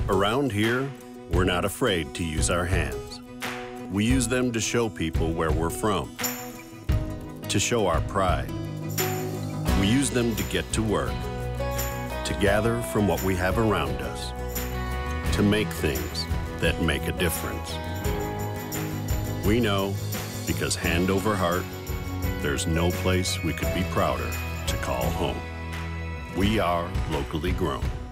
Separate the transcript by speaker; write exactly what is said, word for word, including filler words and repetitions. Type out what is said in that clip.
Speaker 1: Around here, we're not afraid to use our hands. We use them to show people where we're from, to show our pride. We use them to get to work, to gather from what we have around us, to make things that make a difference. We know, because hand over heart, there's no place we could be prouder to call home. We are locally grown.